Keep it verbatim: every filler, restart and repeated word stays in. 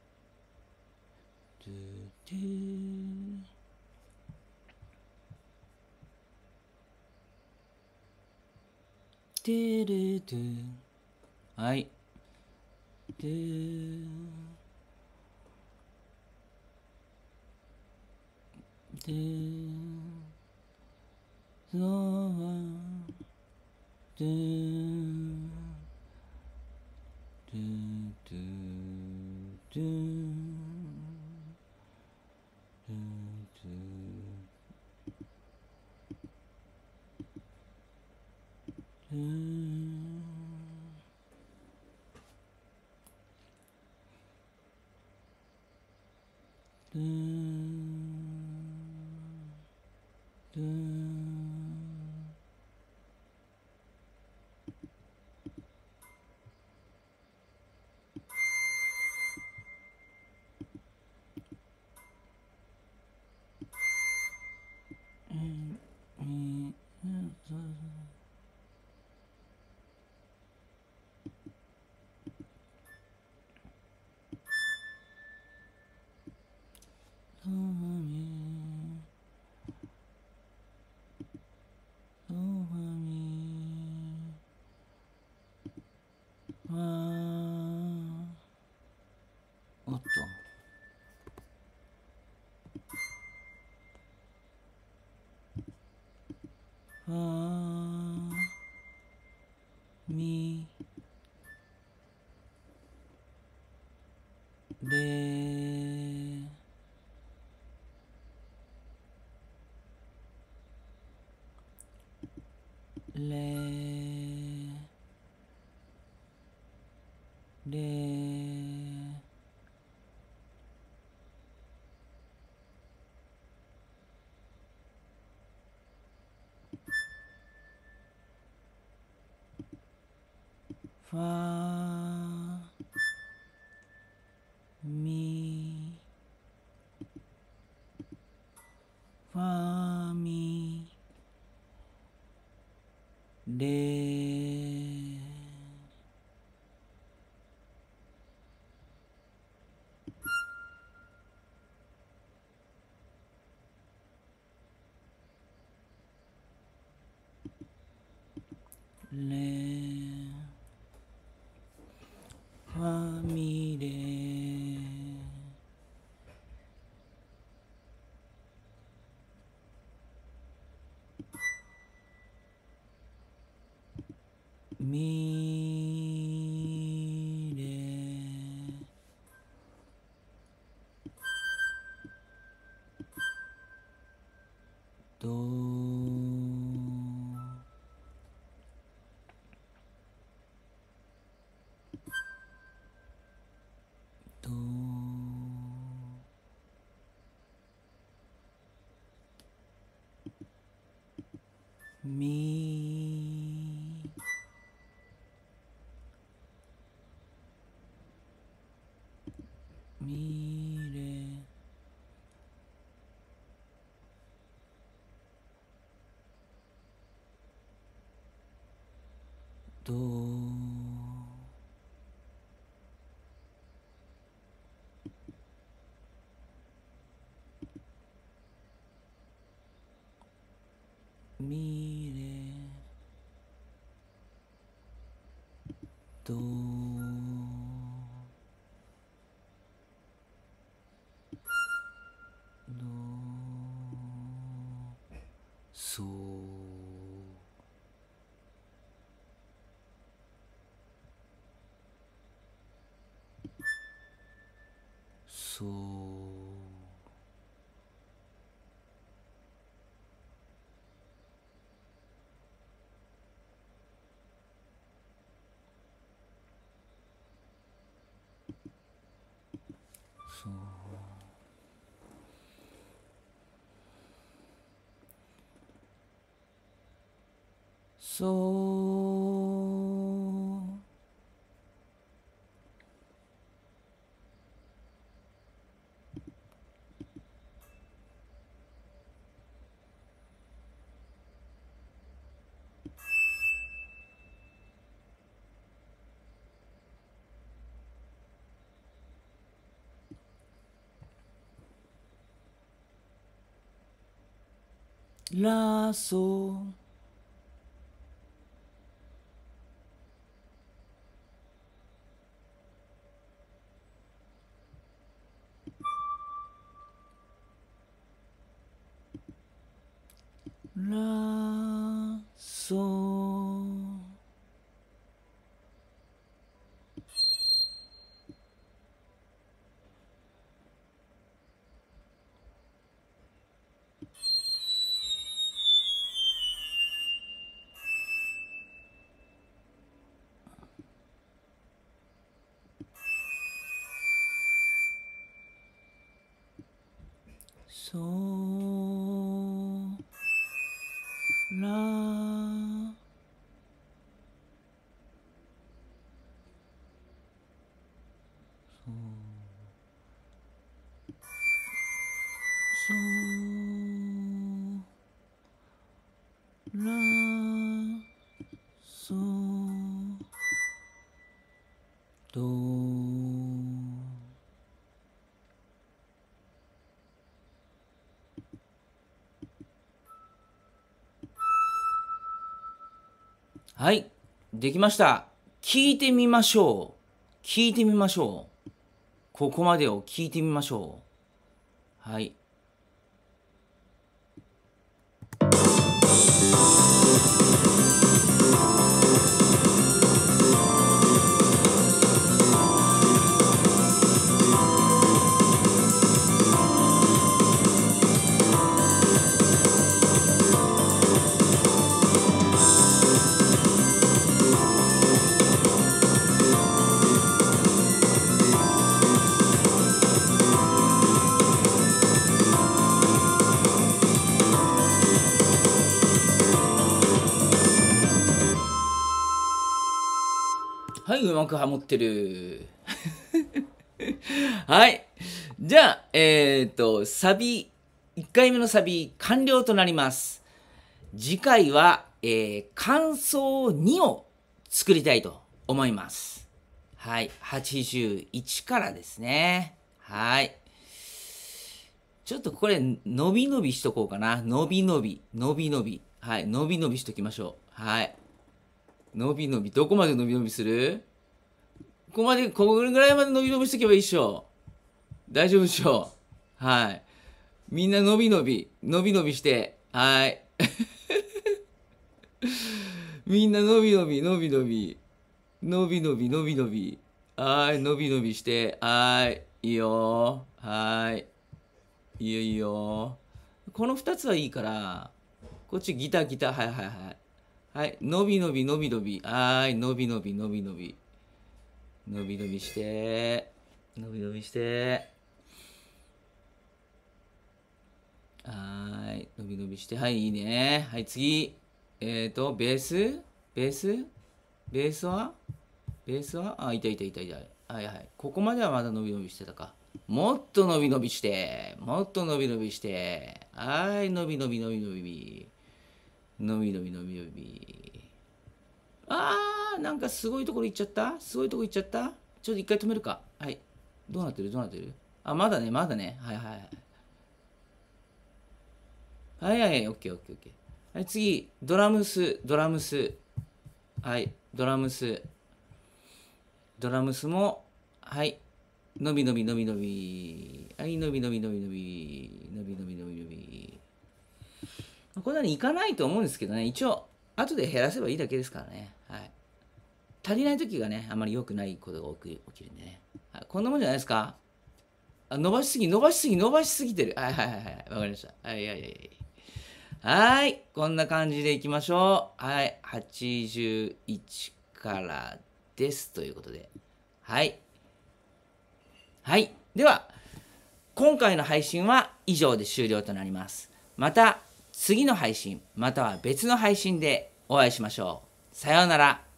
トゥトゥテレトゥはいトゥトゥそうトゥトゥトゥトゥトゥトゥトゥおっとファミレレレファミファミレレファミレミレドみみれどみれどどそうそうそうそうラソラソそうラそうラソドはい、できました。聞いてみましょう。聞いてみましょう。ここまでを聞いてみましょう。はい。はい、うまくハモってる。はい。じゃあ、えっ、ー、と、サビ、いっかいめのサビ、完了となります。次回は、えー、感想にを作りたいと思います。はい。はちじゅういちからですね。はい。ちょっとこれ、伸び伸びしとこうかな。伸び伸び、伸び伸び。はい。伸び伸びしときましょう。はい。伸び伸び。どこまで伸び伸びする？ここまで、ここぐらいまで伸び伸びしとけばいいっしょ。大丈夫でしょう。はい。みんな伸び伸び、伸び伸びして、はい。みんな伸び伸び、伸び伸び、伸び伸び、伸び伸び。はい、伸び伸びして、はい。いいよ。はい。いいよいいよ。この二つはいいから、こっちギターギター、はいはいはい。はい、伸び伸び、伸び伸び。はい、伸び伸び、伸び伸び。伸び伸びして、伸び伸びして。はーい、伸び伸びして、はい、いいね。はい、次。 えっと、ベースベースベースはベースはあ、いたいたいたいた。はいはい。ここまではまだ伸び伸びしてたか。もっと伸び伸びして、もっと伸び伸びして、はい、伸び伸び伸び伸び。伸び伸び伸び伸び。あー、なんかすごいところ行っちゃったすごいところ行っちゃったちょっと一回止めるか。はい。どうなってるどうなってるあ、まだね、まだね。はいはい。はいはいはい、オッケーオッケーオッケー。はい、次、ドラムス、ドラムス。はい、ドラムス。ドラムスも、はい。伸び伸び伸び伸び。はい、伸び伸び伸び伸び。伸び伸び伸び伸び。これはね、いかないと思うんですけどね、一応、後で減らせばいいだけですからね。はい。足りない時がね、あまり良くないことが起き起きるんでね。はい、こんなもんじゃないですか。あ、伸ばしすぎ、伸ばしすぎ、伸ばしすぎてる。はいはいはいはい。わかりました。はいはいはい。はい。こんな感じでいきましょう。はい。はちじゅういちからです。ということで。はい。はい。では、今回の配信は以上で終了となります。また次の配信、または別の配信でお会いしましょう。さようなら。